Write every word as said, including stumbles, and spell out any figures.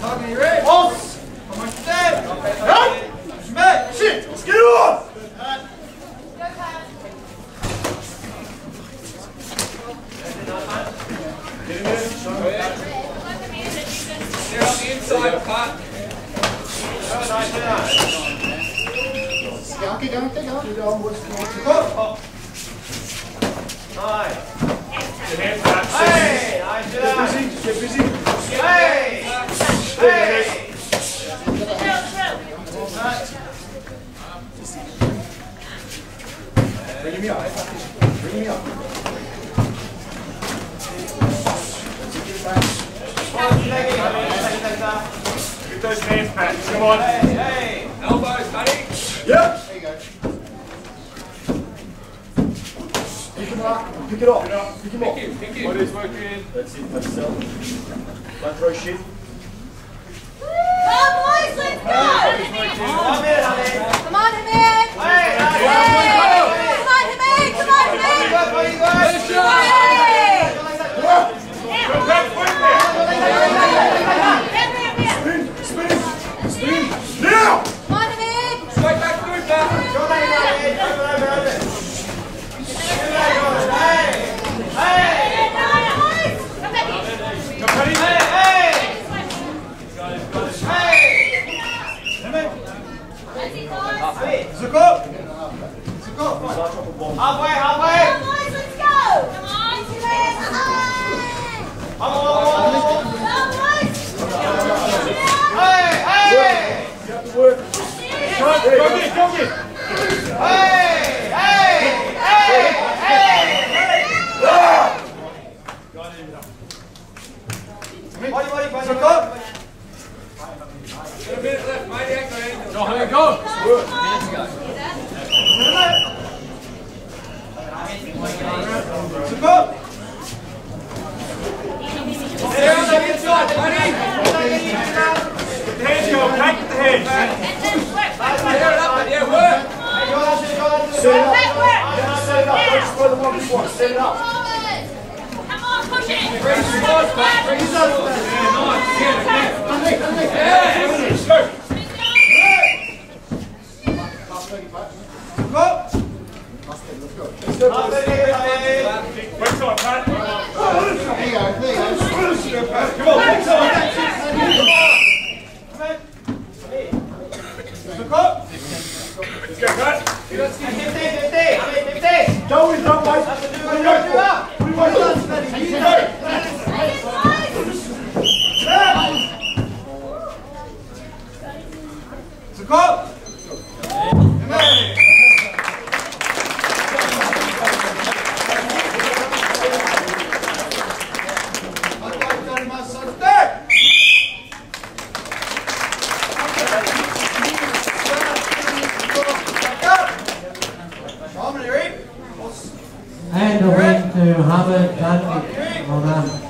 Os! Kom maar stem! Ja! Smet! Shit! Skid on! They're on the inside, Pat. Go, keep going, keep going. Go! Nice. Hey! Nice. Get busy, get busy. Hey! Hey! Bring me up. Bring me up. Get those hands, Pat. Come on. Hey, hey. Elbows, buddy. Yep. There you go. Pick him up. Pick it up. Pick him up. Pick him, pick him. What is working? That's it. That's it. Don't throw shit. Come boys, let's go! Come in, honey. Come on, Hamid! Hey, Come on, Hamid! Come on, Hamid! Let's go. Hey! Go back, wait there. Spin, spin, spin. Now! Come on, Hamid! Straight back through, Pat. Come on, honey. Come on, over, over. Hey! Hey! Go, Paddy. Hey! Zuko! Zuko! Halfway, halfway! Come on, boys, let's go! Come on, Come on, boys! Hey! Hey! You have to work. Go, go get, go get. Hey! Hey! Hey! Hey! Body, body, body. Zuko! Got a minute left, mate. Ain't got anything. Go, honey, go. Minutes ago. Zuko! They're on the inside, buddy. Get the hands go, Pat. Get the hands. Tear it up, yeah, work. Set it up. Set it up. Don't just throw the one this one. Set it up. Come on, push it! Three scores, Pat. Three scores. Yeah, nice. Yeah, yeah. Underneath, underneath. Yeah. Let's go. Let's go, boys. Wait till I, Pat. There you go, there you go. Come on, wait till I. Let's go, Pat. Don't wait, don't wait. What are you waiting for? What are you waiting for? Zuko! And a win to Hamid Dundee. Well done.